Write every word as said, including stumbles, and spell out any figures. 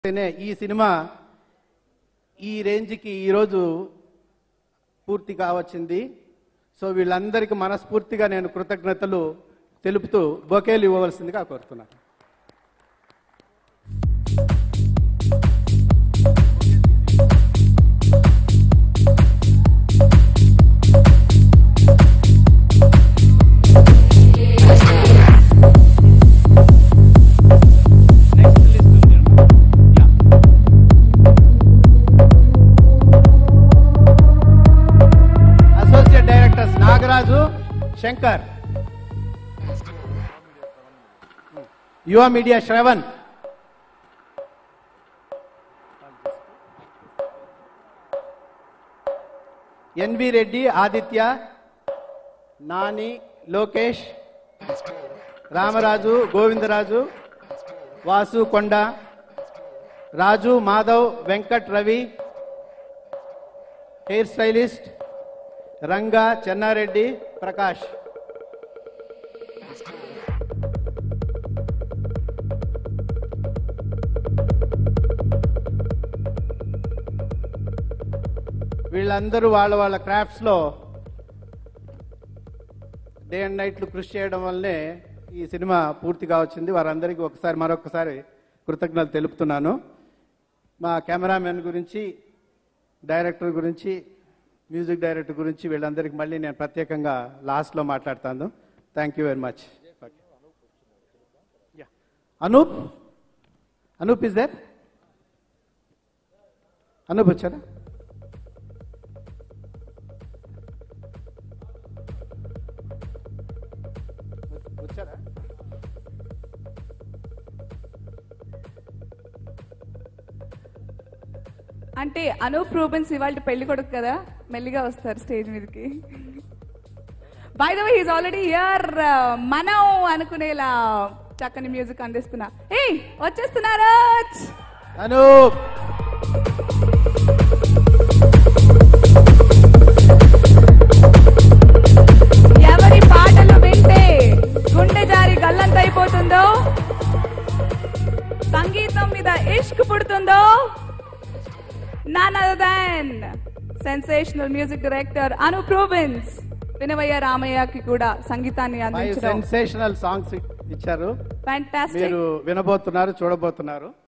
ఈ సినిమా ఈ రేంజ్కి ఈరోజు పూర్తి కావచ్చింది. సో వీళ్ళందరికీ మనస్ఫూర్తిగా నేను కృతజ్ఞతలు తెలుపుతూ బొకేలు ఇవ్వవలసిందిగా కోరుతున్నాను. Shankar, Yuva media Shravan, N V Reddy, Aditya, Nani, Lokesh, Ramaraju, Govindaraju, Vasu, Konda, Raju, Madhav, Venkat, Ravi, hair stylist, Ranga, Chennareddy, Prakash. వీళ్ళందరూ వాళ్ళ వాళ్ళ క్రాఫ్ట్స్లో డే అండ్ నైట్లు కృషి చేయడం వల్లనే ఈ సినిమా పూర్తిగా వచ్చింది. వారందరికీ ఒకసారి మరొకసారి కృతజ్ఞతలు తెలుపుతున్నాను. మా కెమెరామెన్ గురించి, డైరెక్టర్ గురించి, మ్యూజిక్ డైరెక్టర్ గురించి వీళ్ళందరికీ మళ్ళీ నేను ప్రత్యేకంగా లాస్ట్లో మాట్లాడతాను. Thank you very much. Anoop, Anoop is there? Anoop వచ్చారా? వచ్చారా? అంటే అనూప్ రూబెన్స్ ఇవాళ పెళ్లి కొడుకు కదా, మెల్లిగా వస్తారు స్టేజ్ మీదకి. By the way he's already here. మనం అనుకునేలా చక్కని మ్యూజిక్ అందిస్తున్నా. ఏ వచ్చేస్తున్నారా అనూప్? ఎవరి పాటలు వింటే గుండె జారి గల్లంతైపోతుందో, సంగీతం మీద ఇష్క్ పుడుతుందో, none other than sensational music director Anup Rubens, Vinavayya Ramayya ki kuda సంగీతాన్ని అందించారు. సెన్సేషనల్ సాంగ్స్ ఇచ్చారు. ఫ్యాంటాస్టిక్. మీరు వినబోతున్నారు, చూడబోతున్నారు.